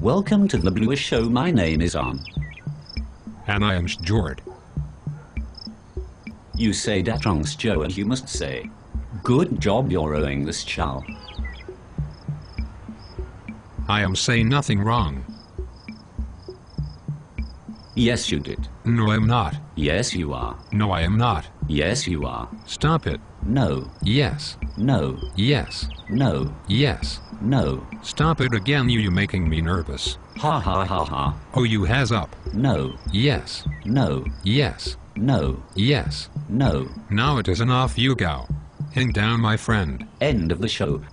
Welcome to the Bluish Show. My name is Arn. And I am Sjord. You say dat wrongs Joe, and you must say, good job you're rowing this chow. I am saying nothing wrong. Yes, you did. No, I'm not. Yes, you are. No, I am not. Yes, you are. Stop it. No. Yes. No. Yes. No. Yes. No. Stop it again, you making me nervous. Ha ha ha ha. Oh, you has up. No. Yes. No. Yes. No. Yes. No. Now it is enough, you go. Hang down, my friend. End of the show.